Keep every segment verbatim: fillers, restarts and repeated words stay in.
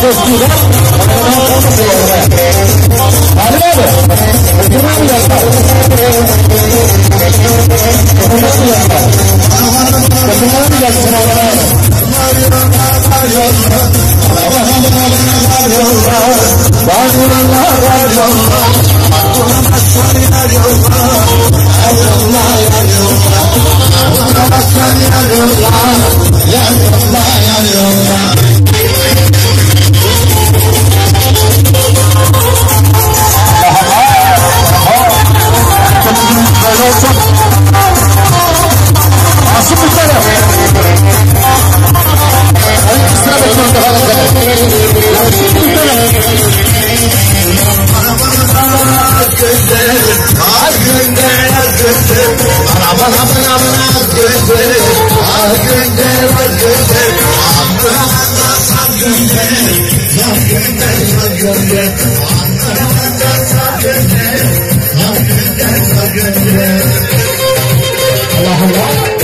dostuyla bana olmasın yani. Halim abi. Oturma mı yapar? Oturma mı yapar? Oturma mı yapsın Allah'a abi? Asıl bir tane. Ay sıra bekliyorum daha da. Bir tane. Bana bana bana gönder, ah gönder, ah gönder. Bana bana bana bana gönder, ah gönder, ah gönder. Ah bana bana gönder, ah gönder, ah gönder. Ah bana gönder, ah gönder, ah gönder. Allah Allah.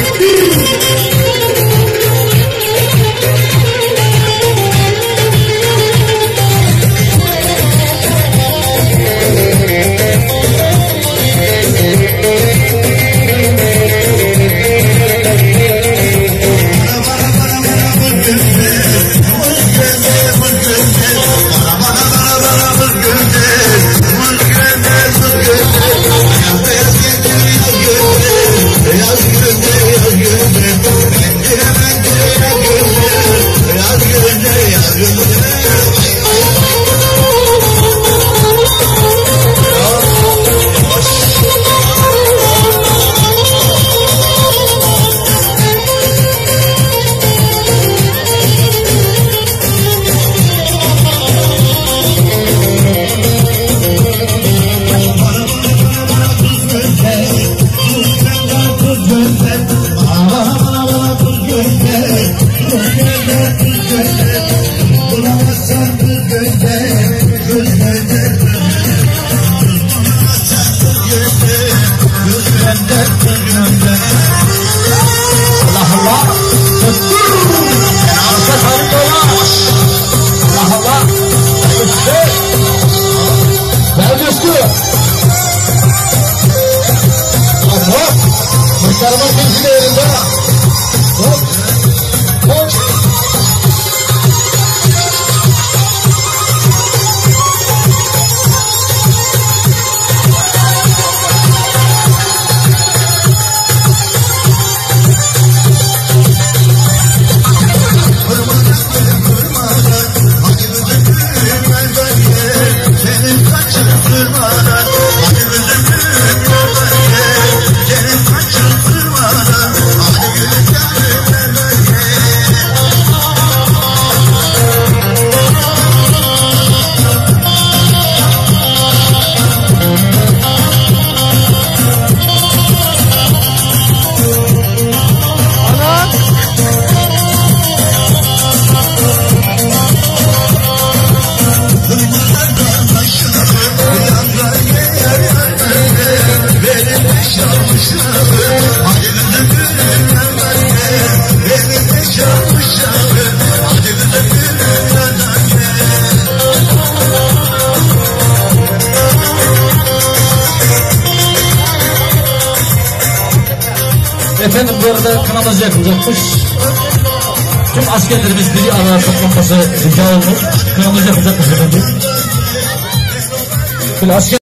Kurtarma kimse yerinde. Hop. Hop. Efendim bu arada kanalımız yapılacakmış. Tüm askerlerimiz bir araya toplanması rica olmuş. Kanalımız yapılacakmış efendim. Asker